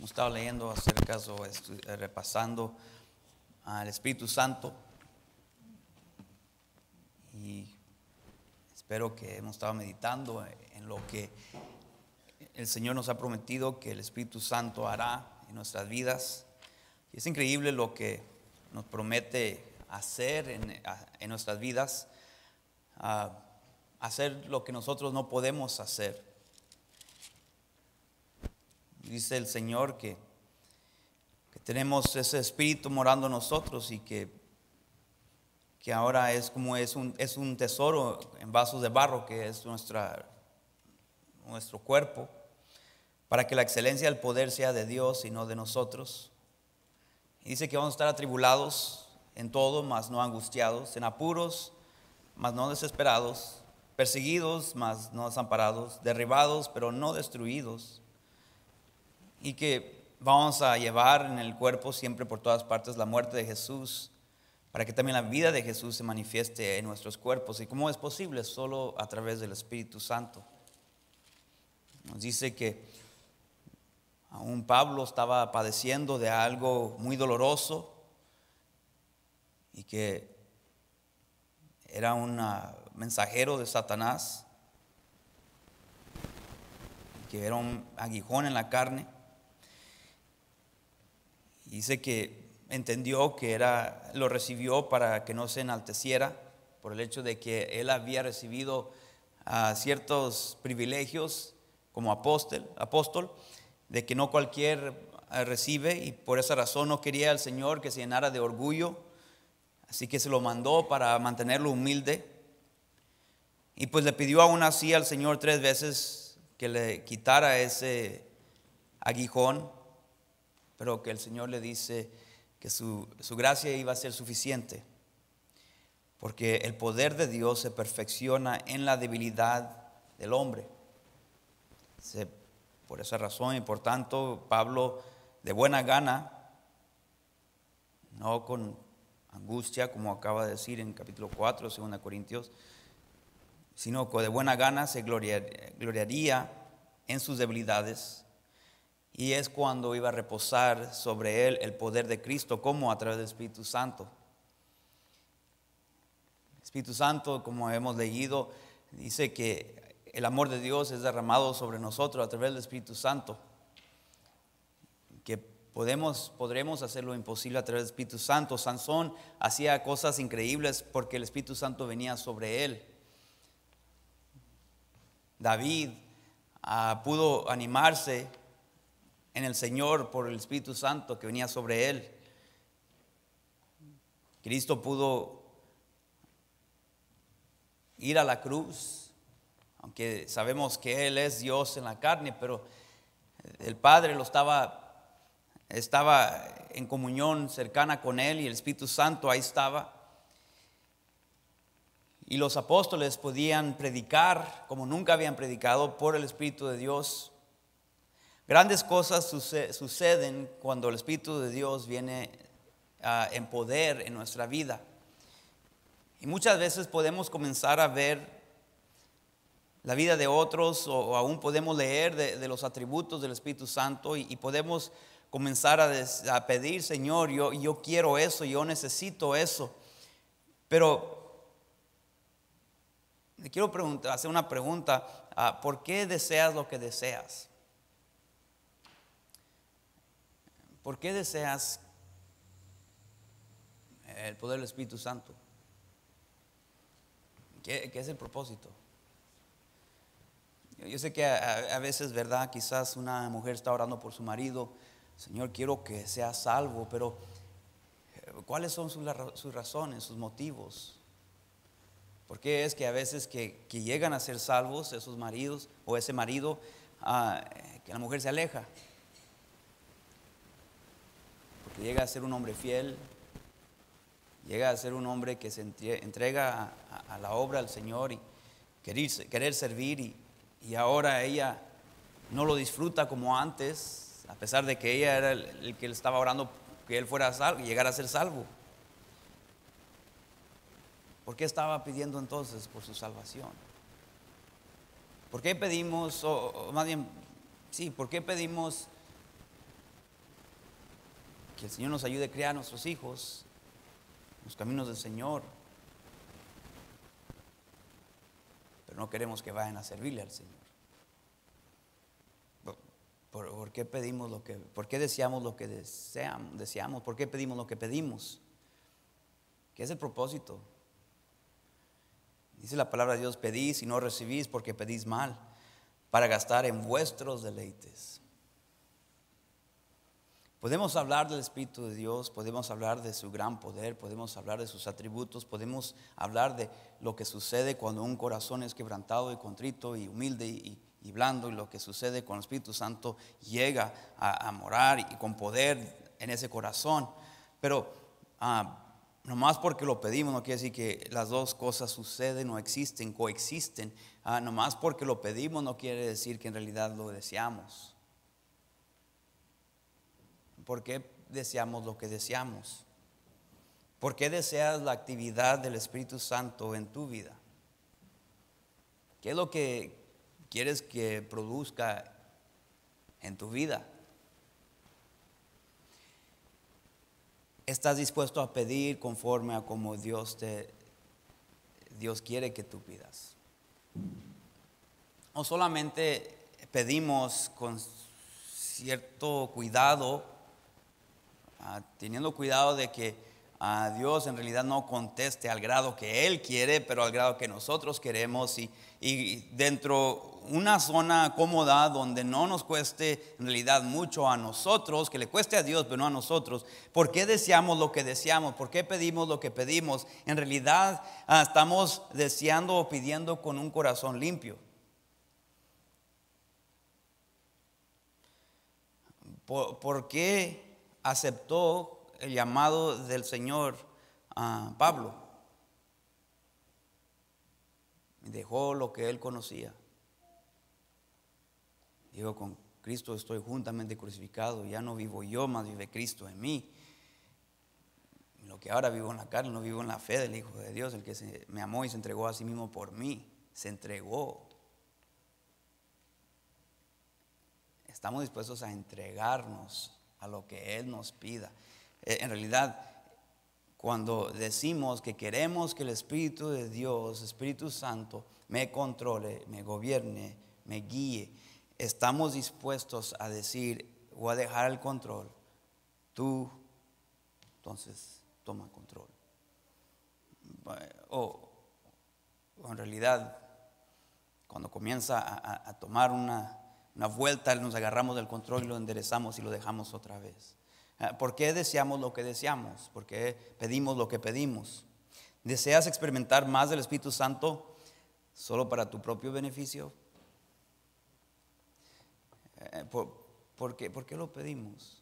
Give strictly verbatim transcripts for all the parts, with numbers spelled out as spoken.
Hemos estado leyendo acerca o estu- repasando al Espíritu Santo y espero que hemos estado meditando en lo que el Señor nos ha prometido que el Espíritu Santo hará en nuestras vidas. Y es increíble lo que nos promete hacer en, en nuestras vidas, uh, hacer lo que nosotros no podemos hacer. Dice el Señor que, que tenemos ese Espíritu morando en nosotros y que, que ahora es como es un, es un tesoro en vasos de barro que es nuestra, nuestro cuerpo, para que la excelencia del poder sea de Dios y no de nosotros. Y dice que vamos a estar atribulados en todo, mas no angustiados, en apuros, mas no desesperados, perseguidos, mas no desamparados, derribados, pero no destruidos. Y que vamos a llevar en el cuerpo siempre por todas partes la muerte de Jesús, para que también la vida de Jesús se manifieste en nuestros cuerpos. ¿Y cómo es posible? Solo a través del Espíritu Santo. Nos dice que aún Pablo estaba padeciendo de algo muy doloroso y que era un mensajero de Satanás, que era un aguijón en la carne. Dice que entendió que era, lo recibió para que no se enalteciera por el hecho de que él había recibido uh, ciertos privilegios como apóstol, apóstol, de que no cualquier uh, recibe, y por esa razón no quería el Señor que se llenara de orgullo, así que se lo mandó para mantenerlo humilde. Y pues le pidió aún así al Señor tres veces que le quitara ese aguijón, pero que el Señor le dice que su, su gracia iba a ser suficiente, porque el poder de Dios se perfecciona en la debilidad del hombre. Se, por esa razón y por tanto, Pablo de buena gana, no con angustia, como acaba de decir en capítulo cuatro, segunda Corintios, sino que de buena gana se gloriaría en sus debilidades. Y es cuando iba a reposar sobre él el poder de Cristo, como a través del Espíritu Santo. El Espíritu Santo, como hemos leído, dice que el amor de Dios es derramado sobre nosotros a través del Espíritu Santo. Que podemos, podremos hacer lo imposible a través del Espíritu Santo. Sansón hacía cosas increíbles porque el Espíritu Santo venía sobre él. David uh, pudo animarse en el Señor por el Espíritu Santo que venía sobre él. Cristo pudo ir a la cruz, aunque sabemos que Él es Dios en la carne, pero el Padre lo estaba, estaba en comunión cercana con Él y el Espíritu Santo ahí estaba. Y los apóstoles podían predicar como nunca habían predicado por el Espíritu de Dios. Grandes cosas suceden cuando el Espíritu de Dios viene uh, en poder en nuestra vida. Y muchas veces podemos comenzar a ver la vida de otros, o, o aún podemos leer de, de los atributos del Espíritu Santo y, y podemos comenzar a, des, a pedir, Señor, yo, yo quiero eso, yo necesito eso. Pero le quiero preguntar, hacer una pregunta, uh, ¿por qué deseas lo que deseas? ¿Por qué deseas el poder del Espíritu Santo? ¿Qué, qué es el propósito? Yo sé que a, a veces, ¿verdad? Quizás una mujer está orando por su marido. Señor, quiero que sea salvo, pero ¿cuáles son sus, sus razones, sus motivos? ¿Por qué es que a veces que, que llegan a ser salvos esos maridos o ese marido, uh, que la mujer se aleja? Porque llega a ser un hombre fiel, llega a ser un hombre que se entrega a, a, a la obra del Señor y querer, querer servir, y, y ahora ella no lo disfruta como antes, a pesar de que ella era el, el que le estaba orando que él fuera salvo y llegara a ser salvo. ¿Por qué estaba pidiendo entonces por su salvación? ¿Por qué pedimos, o, o más bien, sí, por qué pedimos que el Señor nos ayude a criar a nuestros hijos en los caminos del Señor. Pero no queremos que vayan a servirle al Señor. ¿Por, por qué pedimos lo que, por qué deseamos lo que deseamos, deseamos? ¿Por qué pedimos lo que pedimos? ¿Qué es el propósito? Dice la palabra de Dios: pedís y no recibís porque pedís mal, para gastar en vuestros deleites. Podemos hablar del Espíritu de Dios, podemos hablar de su gran poder, podemos hablar de sus atributos, podemos hablar de lo que sucede cuando un corazón es quebrantado y contrito y humilde y, y blando, y lo que sucede cuando el Espíritu Santo llega a, a morar y con poder en ese corazón. Pero ah, nomás porque lo pedimos no quiere decir que las dos cosas suceden o existen, coexisten. Ah, nomás porque lo pedimos no quiere decir que en realidad lo deseamos. ¿Por qué deseamos lo que deseamos? ¿Por qué deseas la actividad del Espíritu Santo en tu vida? ¿Qué es lo que quieres que produzca en tu vida? ¿Estás dispuesto a pedir conforme a como Dios te Dios quiere que tú pidas? ¿O solamente pedimos con cierto cuidado, Uh, teniendo cuidado de que uh, Dios en realidad no conteste al grado que Él quiere, pero al grado que nosotros queremos, y, y dentro una zona cómoda donde no nos cueste en realidad mucho a nosotros, que le cueste a Dios pero no a nosotros? ¿Por qué deseamos lo que deseamos? ¿Por qué pedimos lo que pedimos? En realidad uh, estamos deseando o pidiendo con un corazón limpio. ¿Por, por qué aceptó el llamado del Señor a Pablo? Dejó lo que él conocía. Dijo: con Cristo estoy juntamente crucificado, ya no vivo yo, mas vive Cristo en mí. Lo que ahora vivo en la carne, no vivo en la fe del Hijo de Dios, el que se, me amó y se entregó a sí mismo por mí. Se entregó. Estamos dispuestos a entregarnos a lo que Él nos pida. En realidad, cuando decimos que queremos que el Espíritu de Dios, Espíritu Santo, me controle, me gobierne, me guíe, estamos dispuestos a decir: voy a dejar el control. Tú, entonces, toma control. O, o en realidad, cuando comienza a, a, a tomar una Una vuelta, nos agarramos del control y lo enderezamos y lo dejamos otra vez. ¿Por qué deseamos lo que deseamos? ¿Por qué pedimos lo que pedimos? ¿Deseas experimentar más del Espíritu Santo solo para tu propio beneficio? ¿Por, por, qué, ¿Por qué lo pedimos?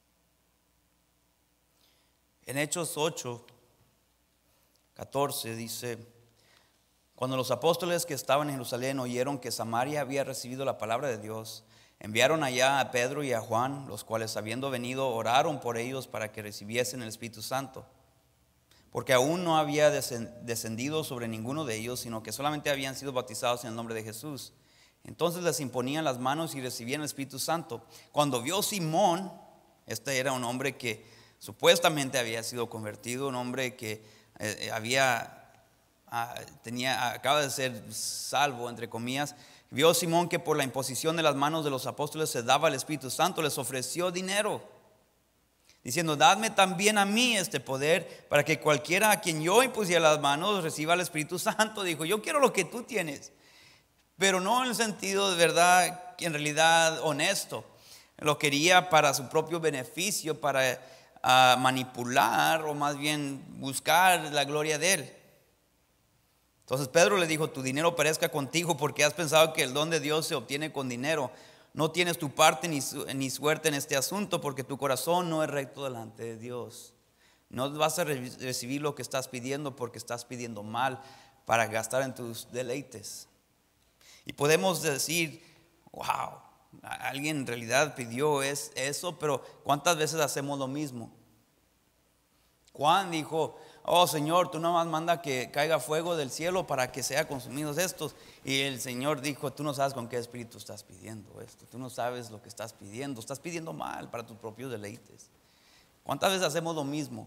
En Hechos ocho, catorce dice: cuando los apóstoles que estaban en Jerusalén oyeron que Samaria había recibido la palabra de Dios, enviaron allá a Pedro y a Juan, los cuales, habiendo venido, oraron por ellos para que recibiesen el Espíritu Santo, porque aún no había descendido sobre ninguno de ellos, sino que solamente habían sido bautizados en el nombre de Jesús. Entonces les imponían las manos y recibían el Espíritu Santo. Cuando vio Simón, este era un hombre que supuestamente había sido convertido, un hombre que eh, había Tenía, acaba de ser salvo, entre comillas. Vio Simón que por la imposición de las manos de los apóstoles se daba el Espíritu Santo, les ofreció dinero, diciendo: dadme también a mí este poder, para que cualquiera a quien yo impusiera las manos reciba el Espíritu Santo. Dijo: yo quiero lo que tú tienes, pero no en el sentido de verdad, en realidad honesto. Lo quería para su propio beneficio, para uh, manipular, o más bien buscar la gloria de él. Entonces Pedro le dijo: tu dinero perezca contigo, porque has pensado que el don de Dios se obtiene con dinero. No tienes tu parte ni, su, ni suerte en este asunto, porque tu corazón no es recto delante de Dios. No vas a re- recibir lo que estás pidiendo, porque estás pidiendo mal para gastar en tus deleites. Y podemos decir: wow, alguien en realidad pidió es, eso, pero ¿cuántas veces hacemos lo mismo? Juan dijo: oh Señor, tú nomás manda que caiga fuego del cielo para que sea consumidos estos. Y el Señor dijo: tú no sabes con qué espíritu estás pidiendo esto. Tú no sabes lo que estás pidiendo. Estás pidiendo mal para tus propios deleites. ¿Cuántas veces hacemos lo mismo?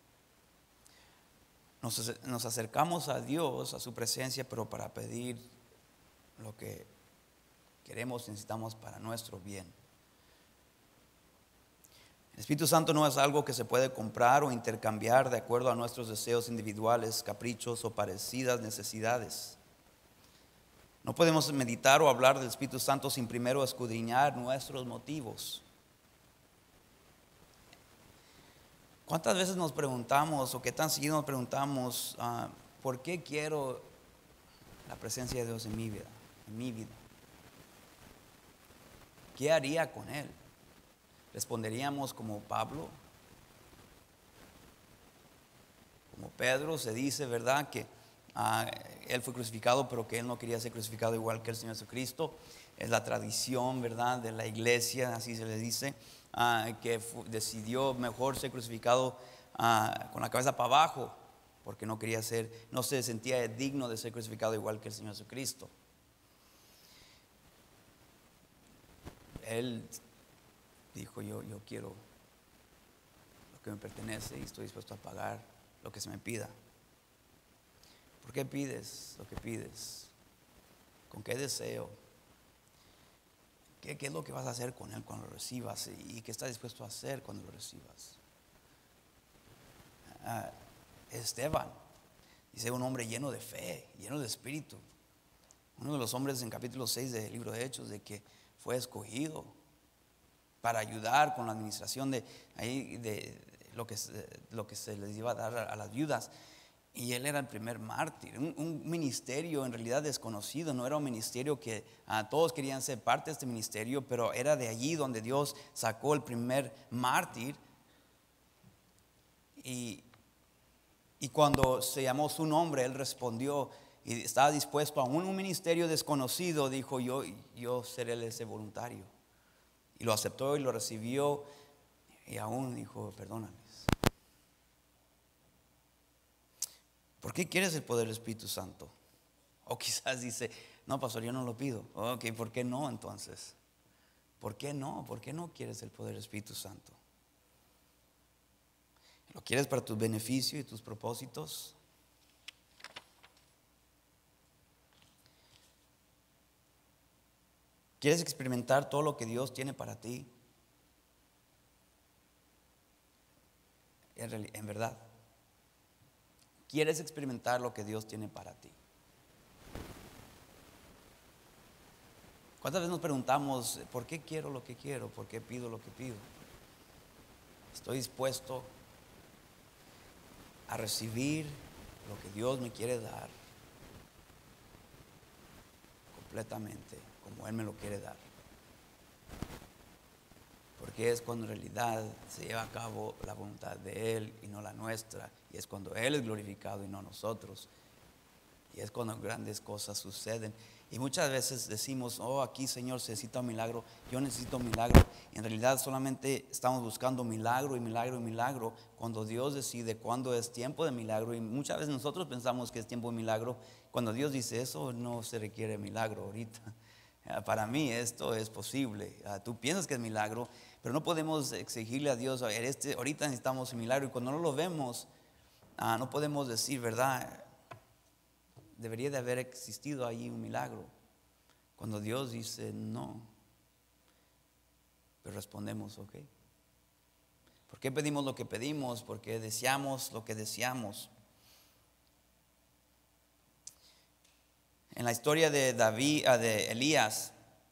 Nos, nos acercamos a Dios, a su presencia, pero para pedir lo que queremos, necesitamos para nuestro bien. El Espíritu Santo no es algo que se puede comprar o intercambiar de acuerdo a nuestros deseos individuales, caprichos o parecidas necesidades. No podemos meditar o hablar del Espíritu Santo sin primero escudriñar nuestros motivos. ¿Cuántas veces nos preguntamos, o qué tan seguido nos preguntamos, uh, ¿por qué quiero la presencia de Dios en mi vida? En mi vida? ¿Qué haría con Él? ¿Responderíamos como Pablo? Como Pedro se dice, ¿verdad? Que uh, Él fue crucificado, pero que Él no quería ser crucificado igual que el Señor Jesucristo. Es la tradición, ¿verdad? De la iglesia, así se le dice. Uh, que decidió mejor ser crucificado uh, con la cabeza para abajo, porque no quería ser, no se sentía digno de ser crucificado igual que el Señor Jesucristo. Él dijo: yo, yo quiero lo que me pertenece y estoy dispuesto a pagar lo que se me pida. ¿Por qué pides lo que pides? ¿Con qué deseo? ¿Qué, ¿Qué es lo que vas a hacer con Él cuando lo recibas? ¿Y qué estás dispuesto a hacer cuando lo recibas? Uh, Esteban, dice, un hombre lleno de fe, lleno de espíritu. Uno de los hombres en capítulo seis del libro de Hechos, de que fue escogido para ayudar con la administración de, ahí, de lo, que, lo que se les iba a dar a, a las viudas. Y él era el primer mártir, un, un ministerio en realidad desconocido. No era un ministerio que uh, todos querían ser parte de este ministerio, pero era de allí donde Dios sacó el primer mártir. Y, y cuando se llamó su nombre, él respondió y estaba dispuesto a un, un ministerio desconocido. Dijo: yo, yo seré ese voluntario. Y lo aceptó y lo recibió, y aún dijo: perdóname. ¿Por qué quieres el poder del Espíritu Santo? O quizás dice: no, pastor, yo no lo pido. Ok, ¿por qué no entonces? ¿Por qué no? ¿Por qué no quieres el poder del Espíritu Santo? ¿Lo quieres para tu beneficio y tus propósitos? ¿Quieres experimentar todo lo que Dios tiene para ti? En, realidad, en verdad, ¿quieres experimentar lo que Dios tiene para ti? ¿Cuántas veces nos preguntamos: ¿por qué quiero lo que quiero? ¿Por qué pido lo que pido? ¿Estoy dispuesto a recibir lo que Dios me quiere dar completamente como Él me lo quiere dar? Porque es cuando en realidad se lleva a cabo la voluntad de Él y no la nuestra. Y es cuando Él es glorificado y no nosotros. Y es cuando grandes cosas suceden. Y muchas veces decimos: oh, aquí, Señor, se necesita un milagro. Yo necesito un milagro. Y en realidad solamente estamos buscando milagro y milagro y milagro, cuando Dios decide cuándo es tiempo de milagro. Y muchas veces nosotros pensamos que es tiempo de milagro, cuando Dios dice: eso no se requiere milagro ahorita. Para mí esto es posible. Tú piensas que es milagro, pero no podemos exigirle a Dios: este, ahorita necesitamos un milagro. Y cuando no lo vemos, uh, no podemos decir, ¿verdad? Debería de haber existido ahí un milagro. Cuando Dios dice no, pero respondemos: ok. ¿Por qué pedimos lo que pedimos? Porque deseamos lo que deseamos. En la historia de David, de Elías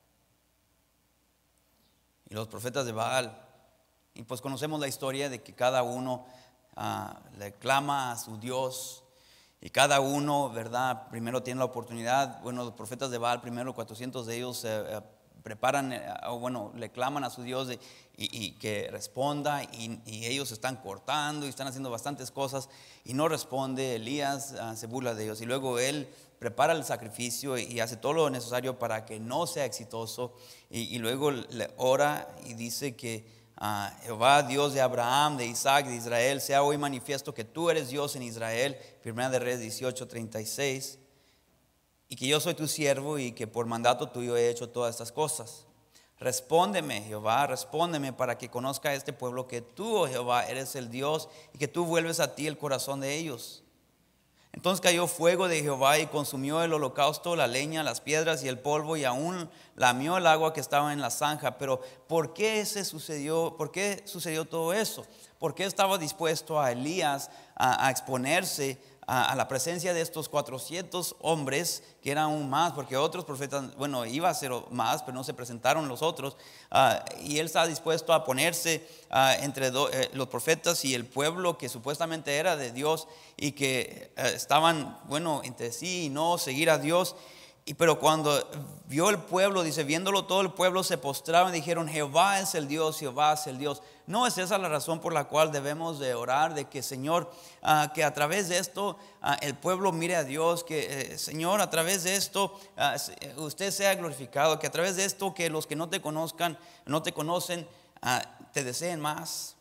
y los profetas de Baal, y pues conocemos la historia de que cada uno uh, le clama a su Dios. Y cada uno, ¿verdad? Primero tiene la oportunidad. Bueno, los profetas de Baal, primero cuatrocientos de ellos se eh, preparan, eh, o bueno, le claman a su Dios de, y, y que responda. Y, y ellos están cortando y están haciendo bastantes cosas y no responde. Elías uh, se burla de ellos. Y luego él prepara el sacrificio y, y hace todo lo necesario para que no sea exitoso. Y, y luego le ora y dice que Uh, Jehová, Dios de Abraham, de Isaac, de Israel, sea hoy manifiesto que tú eres Dios en Israel. Primera de Reyes dieciocho, treinta y seis. Y que yo soy tu siervo y que por mandato tuyo he hecho todas estas cosas. Respóndeme, Jehová, respóndeme para que conozca a este pueblo que tú, oh Jehová, eres el Dios y que tú vuelves a ti el corazón de ellos. Entonces cayó fuego de Jehová y consumió el holocausto, la leña, las piedras y el polvo, y aún lamió el agua que estaba en la zanja. Pero ¿por qué se sucedió? ¿Por qué sucedió todo eso? ¿Por qué estaba dispuesto a Elías a, a exponerse a, a la presencia de estos cuatrocientos hombres, que eran aún más? Porque otros profetas, bueno, iba a ser más, pero no se presentaron los otros. Uh, y él estaba dispuesto a ponerse uh, entre do, eh, los profetas y el pueblo que supuestamente era de Dios y que uh, estaban, bueno, entre sí y no seguir a Dios. Y pero cuando vio el pueblo, dice, viéndolo todo el pueblo se postraron y dijeron: Jehová es el Dios, Jehová es el Dios. No es esa la razón por la cual debemos de orar, de que Señor, uh, que a través de esto uh, el pueblo mire a Dios, que eh, Señor, a través de esto uh, usted sea glorificado, que a través de esto que los que no te conozcan, no te conocen, uh, te deseen más.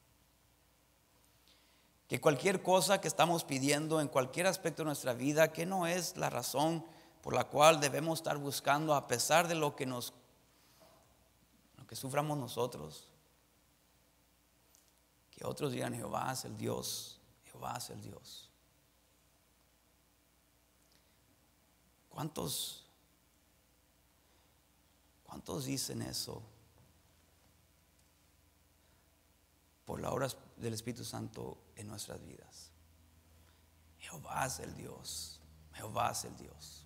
Que cualquier cosa que estamos pidiendo en cualquier aspecto de nuestra vida, que no es la razón por la cual debemos estar buscando, a pesar de lo que nos, lo que suframos nosotros, que otros digan: Jehová es el Dios, Jehová es el Dios. ¿Cuántos, cuántos dicen eso por la obra del Espíritu Santo en nuestras vidas? Jehová es el Dios, Jehová es el Dios.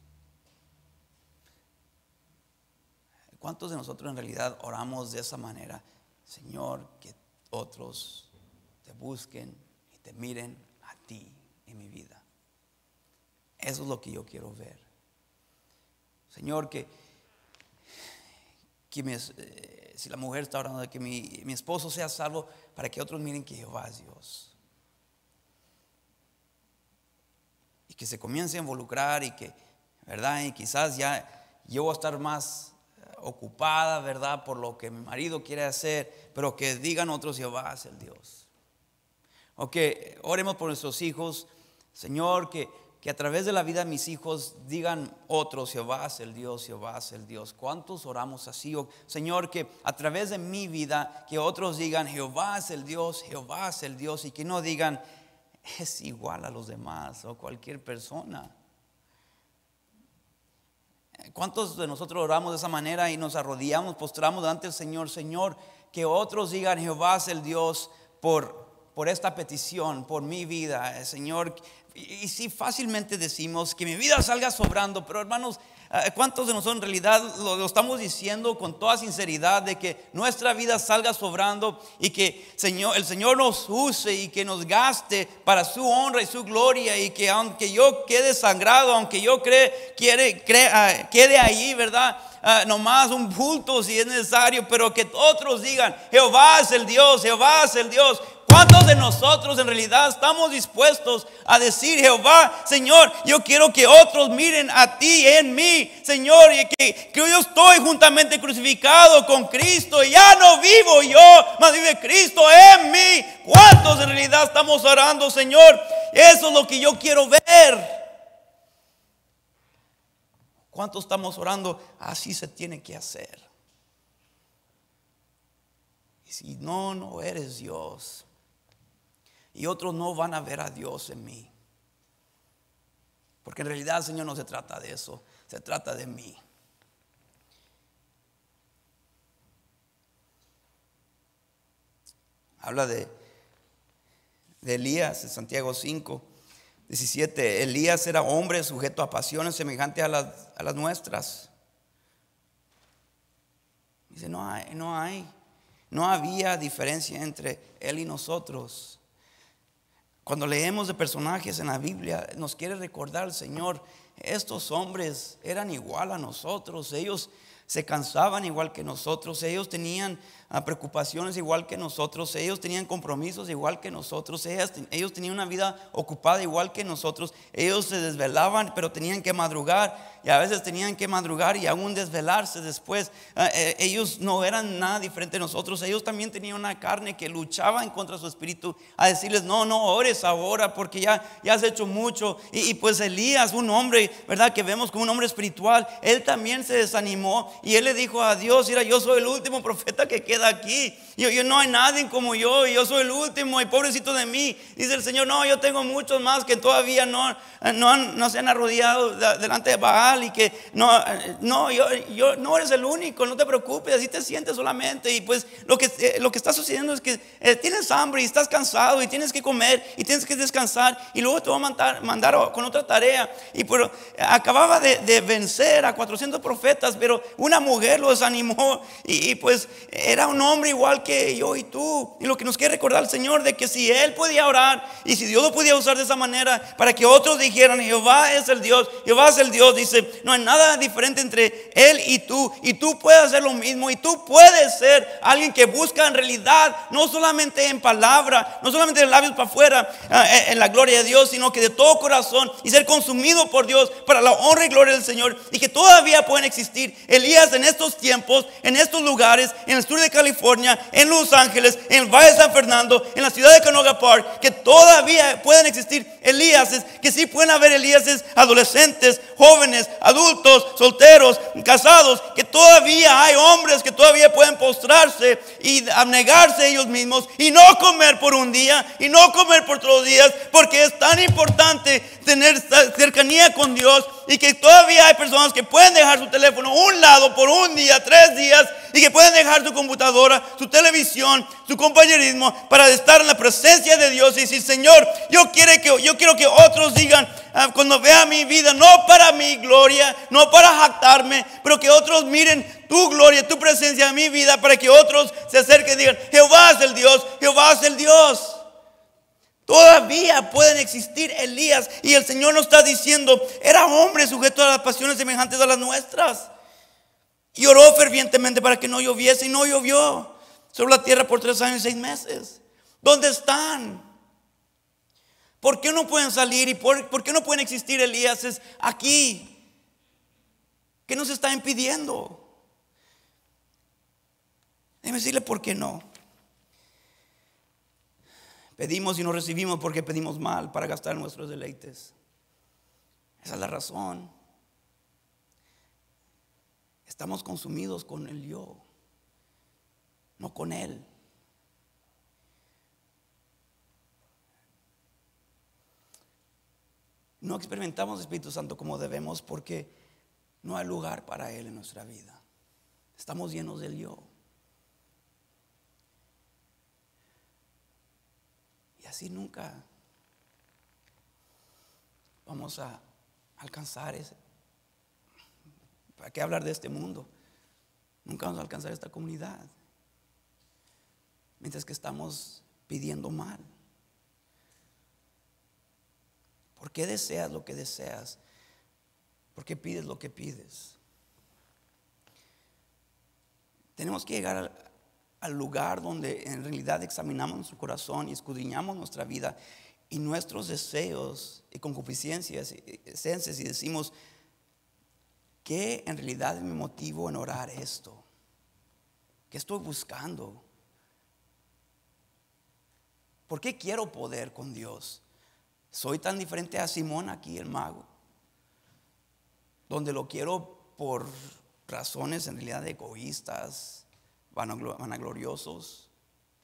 ¿Cuántos de nosotros en realidad oramos de esa manera? Señor, que otros te busquen y te miren a ti en mi vida. Eso es lo que yo quiero ver. Señor, que, que mi, eh, si la mujer está orando de que mi, mi esposo sea salvo, para que otros miren que Jehová es Dios. Y que se comience a involucrar y que, ¿verdad? Y quizás ya yo voy a estar más ocupada, ¿verdad?, por lo que mi marido quiere hacer, pero que digan otros: Jehová es el Dios. O que oremos por nuestros hijos, Señor, que, que a través de la vida de mis hijos digan otros: Jehová es el Dios, Jehová es el Dios. ¿Cuántos oramos así? O, Señor, que a través de mi vida, que otros digan: Jehová es el Dios, Jehová es el Dios, y que no digan: es igual a los demás o cualquier persona. ¿Cuántos de nosotros oramos de esa manera y nos arrodillamos, postramos delante del Señor? Señor, que otros digan: Jehová es el Dios por, por esta petición, por mi vida, Señor. Y, y sí, fácilmente decimos que mi vida salga sobrando, pero hermanos, ¿cuántos de nosotros en realidad lo, lo estamos diciendo con toda sinceridad, de que nuestra vida salga sobrando y que Señor, el Señor nos use y que nos gaste para su honra y su gloria, y que aunque yo quede sangrado, aunque yo cree, quiere, crea, quede ahí, ¿verdad? Uh, nomás un bulto si es necesario, pero que otros digan: Jehová es el Dios, Jehová es el Dios. ¿Cuántos de nosotros en realidad estamos dispuestos a decir: Jehová, Señor, yo quiero que otros miren a ti en mí, Señor, y que, que yo estoy juntamente crucificado con Cristo, y ya no vivo yo, mas vive Cristo en mí? ¿Cuántos en realidad estamos orando, Señor? Eso es lo que yo quiero ver. ¿Cuántos estamos orando? Así se tiene que hacer. Y si no, no eres Dios. Y otros no van a ver a Dios en mí. Porque en realidad, Señor, no se trata de eso. Se trata de mí. Habla de, de Elías en Santiago cinco diecisiete. Elías era hombre sujeto a pasiones semejantes a las, a las nuestras. Dice: no hay, no hay, no había diferencia entre él y nosotros. Cuando leemos de personajes en la Biblia, nos quiere recordar el Señor: estos hombres eran igual a nosotros, ellos se cansaban igual que nosotros, ellos tenían uh, preocupaciones igual que nosotros, ellos tenían compromisos igual que nosotros, ellos, ellos tenían una vida ocupada igual que nosotros, ellos se desvelaban pero tenían que madrugar, y a veces tenían que madrugar y aún desvelarse después. Uh, eh, ellos no eran nada diferente de nosotros, ellos también tenían una carne que luchaba en contra de su espíritu, a decirles: no, no ores ahora porque ya, ya has hecho mucho. Y, y pues Elías, un hombre, ¿verdad?, que vemos como un hombre espiritual, él también se desanimó y él le dijo a Dios: mira, yo soy el último profeta que queda aquí. Yo, yo no hay nadie como yo, y yo soy el último, y pobrecito de mí. Dice el Señor: no, yo tengo muchos más que todavía no, no, han, no se han arrodillado delante de Baal, y que no, no, yo, yo no eres el único, no te preocupes, así te sientes solamente. Y pues lo que, eh, lo que está sucediendo es que eh, tienes hambre y estás cansado y tienes que comer y tienes que descansar, y luego te voy a mandar, mandar con otra tarea. Y pero acababa de, de vencer a cuatrocientos profetas, pero una mujer lo desanimó, y, y pues era un hombre igual que yo y tú. Y lo que nos quiere recordar el Señor, de que si él podía orar y si Dios lo podía usar de esa manera para que otros dijeran: Jehová es el Dios, Jehová es el Dios, dice, no hay nada diferente entre él y tú, y tú puedes hacer lo mismo. Y tú puedes ser alguien que busca en realidad, no solamente en palabra, no solamente de labios para afuera, en la gloria de Dios, sino que de todo corazón, y ser consumido por Dios para la honra y gloria del Señor. Y que todavía pueden existir Elías en estos tiempos, en estos lugares, en el sur de California, en Los Ángeles, en el Valle de San Fernando, en la ciudad de Canoga Park, que todavía pueden existir Elíases, que sí pueden haber Elíases adolescentes, jóvenes, adultos, solteros, casados, que todavía hay hombres que todavía pueden postrarse y abnegarse ellos mismos y no comer por un día y no comer por todos los días, porque es tan importante tener cercanía con Dios. Y que todavía hay personas que pueden dejar su teléfono a un lado por un día, tres días, y que pueden dejar su computadora, su televisión, su compañerismo, para estar en la presencia de Dios y decir: Señor, yo quiero que, yo quiero que otros digan, ah, cuando vean mi vida, no para mi gloria, no para jactarme, pero que otros miren tu gloria, tu presencia en mi vida, para que otros se acerquen y digan: Jehová es el Dios, Jehová es el Dios. Todavía pueden existir Elías, y el Señor nos está diciendo: era hombre sujeto a las pasiones semejantes a las nuestras, y oró fervientemente para que no lloviese, y no llovió sobre la tierra por tres años y seis meses. ¿Dónde están? ¿Por qué no pueden salir? ¿Y por, por qué no pueden existir Elíases aquí? ¿Qué nos está impidiendo? Déjeme decirle por qué no. Pedimos y no recibimos porque pedimos mal, para gastar nuestros deleites. Esa es la razón. Estamos consumidos con el yo, no con Él. No experimentamos el Espíritu Santo como debemos, porque no hay lugar para Él en nuestra vida. Estamos llenos del yo. Y así nunca vamos a alcanzar ese. ¿Para qué hablar de este mundo? Nunca vamos a alcanzar esta comunidad, mientras que estamos pidiendo mal. ¿Por qué deseas lo que deseas? ¿Por qué pides lo que pides? Tenemos que llegar al al lugar donde en realidad examinamos nuestro corazón y escudriñamos nuestra vida y nuestros deseos y concupiscencias y esencias, y decimos: ¿qué en realidad es mi motivo en orar esto? ¿Qué estoy buscando? ¿Por qué quiero poder con Dios? ¿Soy tan diferente a Simón aquí, el mago, donde lo quiero por razones en realidad egoístas, vanagloriosos?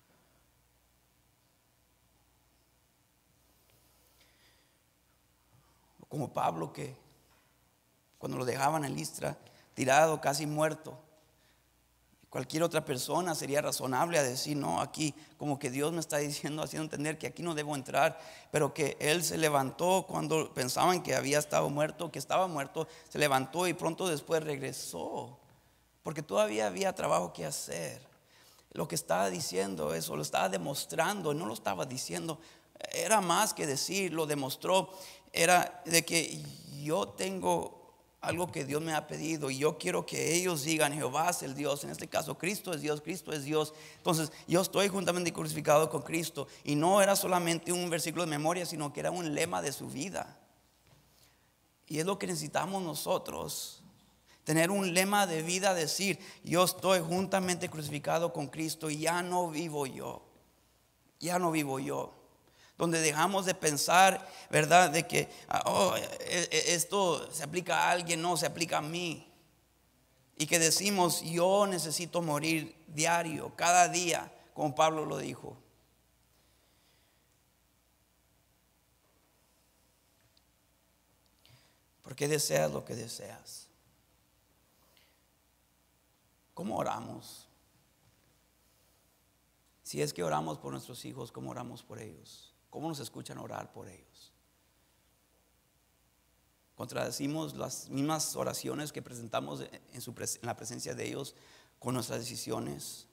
Como Pablo, que cuando lo dejaban en Listra, tirado, casi muerto, cualquier otra persona sería razonable a decir: no, aquí como que Dios me está diciendo, haciendo entender que aquí no debo entrar. Pero que él se levantó cuando pensaban que había estado muerto, que estaba muerto, se levantó y pronto después regresó, porque todavía había trabajo que hacer. Lo que estaba diciendo eso, lo estaba demostrando, no lo estaba diciendo, era más que decir, lo demostró. Era de que yo tengo algo que Dios me ha pedido, y yo quiero que ellos digan: Jehová es el Dios. En este caso, Cristo es Dios, Cristo es Dios. Entonces yo estoy juntamente crucificado con Cristo. Y no era solamente un versículo de memoria, sino que era un lema de su vida. Y es lo que necesitamos nosotros: tener un lema de vida, decir: yo estoy juntamente crucificado con Cristo, y ya no vivo yo, ya no vivo yo. Donde dejamos de pensar, ¿verdad?, de que oh, esto se aplica a alguien, no, se aplica a mí. Y que decimos, yo necesito morir diario, cada día, como Pablo lo dijo. ¿Por qué deseas lo que deseas? ¿Cómo oramos? Si es que oramos por nuestros hijos, ¿cómo oramos por ellos? ¿Cómo nos escuchan orar por ellos? Contradecimos las mismas oraciones que presentamos en, su, en la presencia de ellos con nuestras decisiones.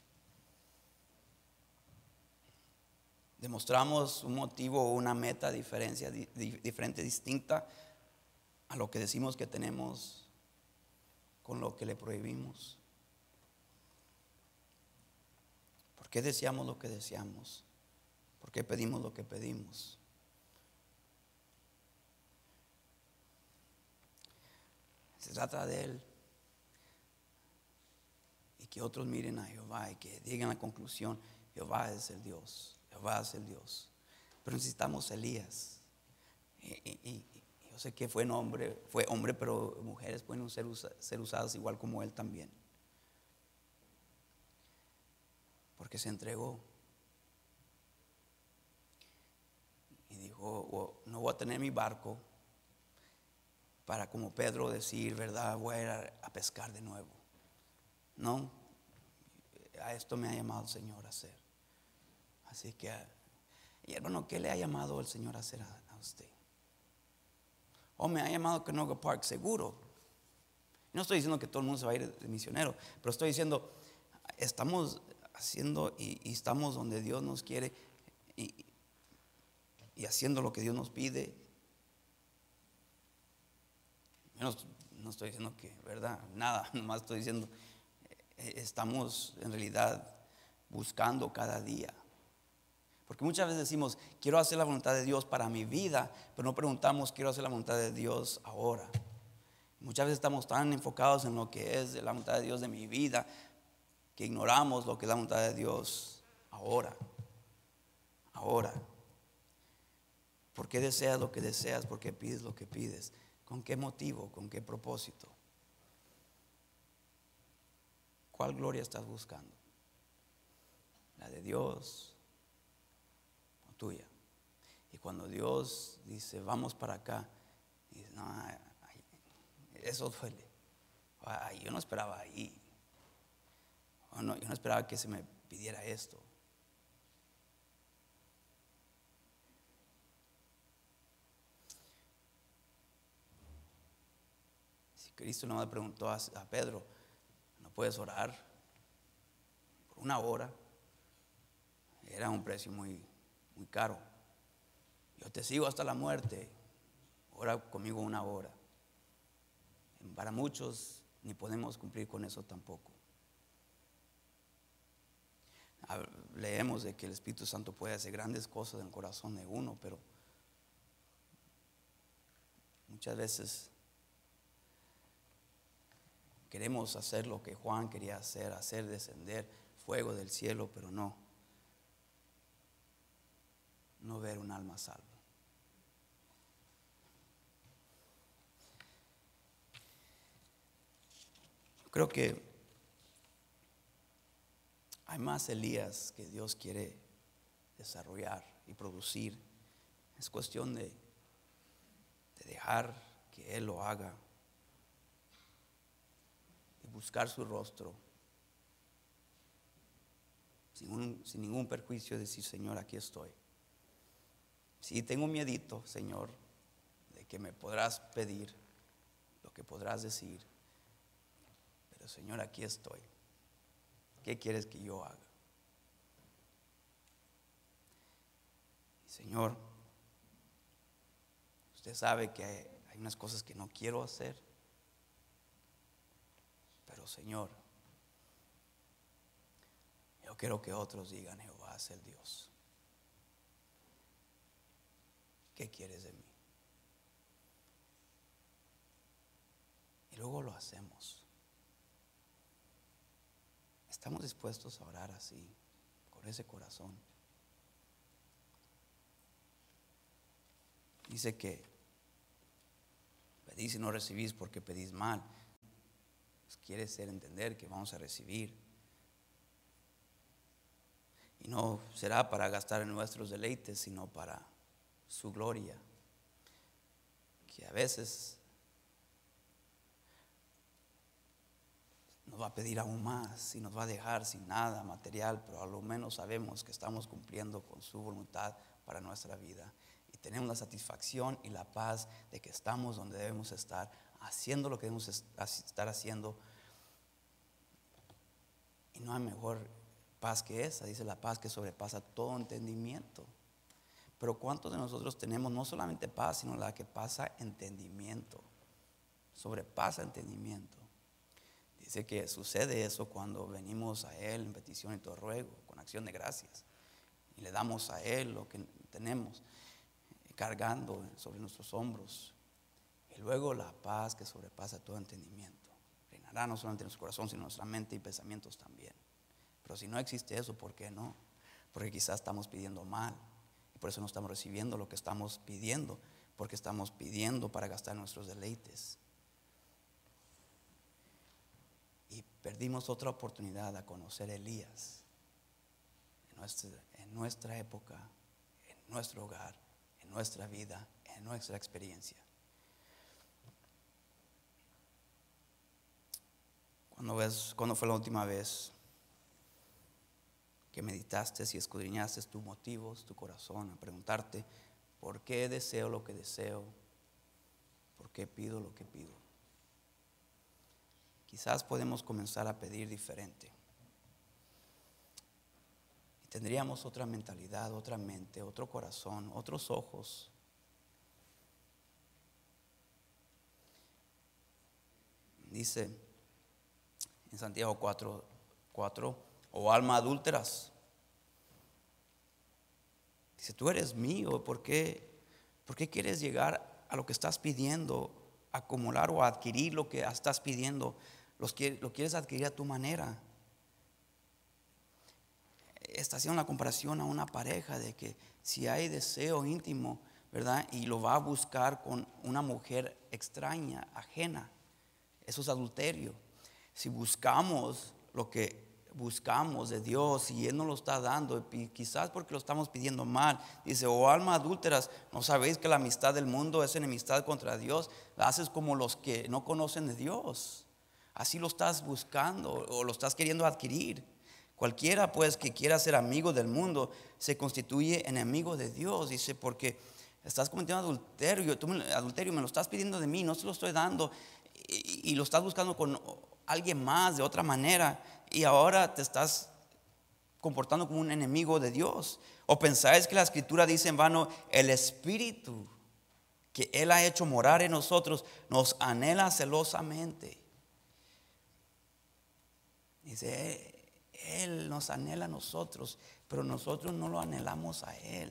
Demostramos un motivo o una meta diferencia, di, diferente, distinta a lo que decimos que tenemos con lo que le prohibimos. ¿Por qué deseamos lo que deseamos? ¿Por qué pedimos lo que pedimos? Se trata de Él. Y que otros miren a Jehová y que digan la conclusión: Jehová es el Dios, Jehová es el Dios. Pero necesitamos Elías. Y, y, y yo sé que fue un hombre, fue hombre, pero mujeres pueden ser, usa, ser usadas igual como él también. Porque se entregó. Y dijo: oh, no voy a tener mi barco para, como Pedro, decir, verdad, voy a ir a, a pescar de nuevo. No, a esto me ha llamado el Señor a hacer. Así que, y hermano, ¿qué le ha llamado el Señor a hacer a, a usted? O me ha llamado a Canoga Park, seguro. No estoy diciendo que todo el mundo se va a ir de misionero, pero estoy diciendo, estamos haciendo y, y estamos donde Dios nos quiere y, y haciendo lo que Dios nos pide. Yo no, no estoy diciendo que, ¿verdad? Nada, nomás estoy diciendo, eh, estamos en realidad buscando cada día. Porque muchas veces decimos, quiero hacer la voluntad de Dios para mi vida, pero no preguntamos, quiero hacer la voluntad de Dios ahora. Muchas veces estamos tan enfocados en lo que es la voluntad de Dios de mi vida, que ignoramos lo que es la voluntad de Dios ahora. Ahora. ¿Por qué deseas lo que deseas? ¿Por qué pides lo que pides? ¿Con qué motivo? ¿Con qué propósito? ¿Cuál gloria estás buscando? ¿La de Dios o tuya? Y cuando Dios dice, vamos para acá, dice, no, ay, eso duele. Ay, yo no esperaba ahí. Oh, no, yo no esperaba que se me pidiera esto. Si Cristo no le preguntó a, a Pedro, ¿no puedes orar por una hora? Era un precio muy, muy caro. Yo te sigo hasta la muerte, ora conmigo una hora. Para muchos ni podemos cumplir con eso tampoco. Leemos de que el Espíritu Santo puede hacer grandes cosas en el corazón de uno, pero muchas veces queremos hacer lo que Juan quería hacer, hacer descender fuego del cielo, pero no, no ver un alma salva. Creo que hay más Elías que Dios quiere desarrollar y producir. Es cuestión de, de dejar que Él lo haga y buscar su rostro sin, un, sin ningún perjuicio, decir, Señor, aquí estoy. Sí, tengo miedito, Señor, de que me podrás pedir lo que podrás decir, pero Señor, aquí estoy. ¿Qué quieres que yo haga? Y Señor, usted sabe que hay, hay unas cosas que no quiero hacer, pero Señor, yo quiero que otros digan, Jehová es el Dios. ¿Qué quieres de mí? Y luego lo hacemos. Estamos dispuestos a orar así, con ese corazón. Dice que pedís y no recibís porque pedís mal. quiere ser entender que vamos a recibir. Y no será para gastar en nuestros deleites, sino para su gloria. Que a veces nos va a pedir aún más y nos va a dejar sin nada material, pero a lo menos sabemos que estamos cumpliendo con su voluntad para nuestra vida. Y tenemos la satisfacción y la paz de que estamos donde debemos estar, haciendo lo que debemos estar haciendo. Y no hay mejor paz que esa, dice la paz que sobrepasa todo entendimiento. Pero ¿cuántos de nosotros tenemos no solamente paz, sino la que pasa entendimiento? Sobrepasa entendimiento. Dice que sucede eso cuando venimos a Él en petición y todo ruego, con acción de gracias. Y le damos a Él lo que tenemos, cargando sobre nuestros hombros. Y luego la paz que sobrepasa todo entendimiento reinará no solamente en nuestro corazón, sino en nuestra mente y pensamientos también. Pero si no existe eso, ¿por qué no? Porque quizás estamos pidiendo mal. Y por eso no estamos recibiendo lo que estamos pidiendo. Porque estamos pidiendo para gastar nuestros deleites. Y perdimos otra oportunidad a conocer a Elías. En nuestra, en nuestra época, en nuestro hogar, en nuestra vida, en nuestra experiencia. ¿Cuándo ves, cuándo fue la última vez que meditaste y escudriñaste tus motivos, tu corazón, a preguntarte por qué deseo lo que deseo, por qué pido lo que pido? Quizás podemos comenzar a pedir diferente. Y tendríamos otra mentalidad, otra mente, otro corazón, otros ojos. Dice en Santiago cuatro, cuatro, o alma adúlteras. Dice, tú eres mío, ¿por qué, ¿por qué quieres llegar a lo que estás pidiendo, acumular o adquirir lo que estás pidiendo? Los que, lo quieres adquirir a tu manera. Está haciendo una comparación a una pareja de que si hay deseo íntimo, ¿verdad? Y lo va a buscar con una mujer extraña, ajena, eso es adulterio. Si buscamos lo que buscamos de Dios y Él nos lo está dando, quizás porque lo estamos pidiendo mal, dice, oh alma adúlteras, ¿no sabéis que la amistad del mundo es enemistad contra Dios? La haces como los que no conocen de Dios. Así lo estás buscando o lo estás queriendo adquirir. Cualquiera pues que quiera ser amigo del mundo se constituye enemigo de Dios. Dice, porque estás cometiendo adulterio, tú me, adulterio me lo estás pidiendo de mí, no se lo estoy dando, y, y lo estás buscando con alguien más de otra manera, y ahora te estás comportando como un enemigo de Dios. O pensáis que la escritura dice en vano, el Espíritu que Él ha hecho morar en nosotros nos anhela celosamente. Dice, Él nos anhela a nosotros, pero nosotros no lo anhelamos a Él.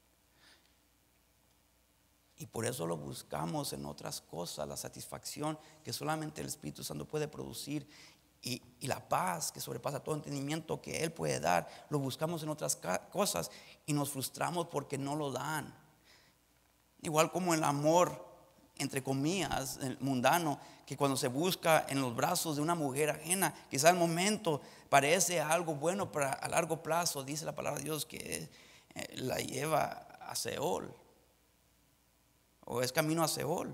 Y por eso lo buscamos en otras cosas, la satisfacción que solamente el Espíritu Santo puede producir y, y la paz que sobrepasa todo entendimiento que Él puede dar, lo buscamos en otras cosas y nos frustramos porque no lo dan. Igual como el amor, entre comillas, el mundano, que cuando se busca en los brazos de una mujer ajena, quizá al momento parece algo bueno, pero a largo plazo dice la palabra de Dios que eh, la lleva a Seol, o es camino a Seol.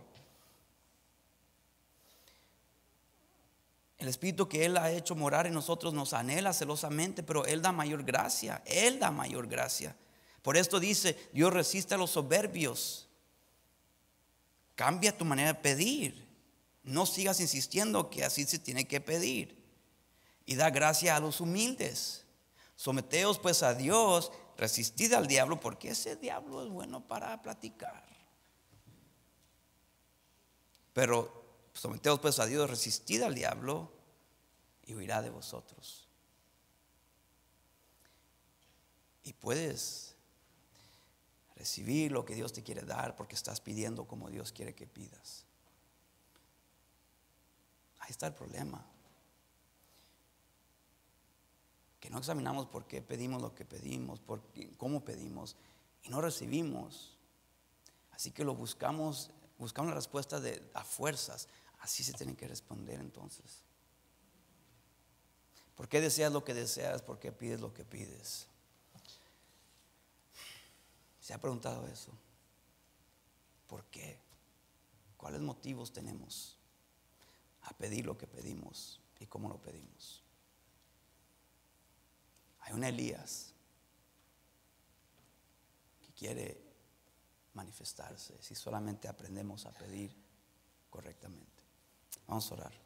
El Espíritu que Él ha hecho morar en nosotros nos anhela celosamente, pero Él da mayor gracia, Él da mayor gracia. Por esto dice, Dios resiste a los soberbios. Cambia tu manera de pedir. No sigas insistiendo que así se tiene que pedir. Y da gracia a los humildes. Someteos pues a Dios, resistid al diablo, porque ese diablo es bueno para platicar. Pero someteos pues a Dios, resistid al diablo y huirá de vosotros. Y puedes recibir lo que Dios te quiere dar porque estás pidiendo como Dios quiere que pidas. Ahí está el problema. Que no examinamos por qué pedimos lo que pedimos, por qué, cómo pedimos y no recibimos. Así que lo buscamos, buscamos la respuesta de a fuerzas. Así se tiene que responder entonces. ¿Por qué deseas lo que deseas? ¿Por qué pides lo que pides? ¿Se ha preguntado eso? ¿Por qué? ¿Cuáles motivos tenemos a pedir lo que pedimos y cómo lo pedimos? Hay un Elías que quiere manifestarse si solamente aprendemos a pedir correctamente. Vamos a orar.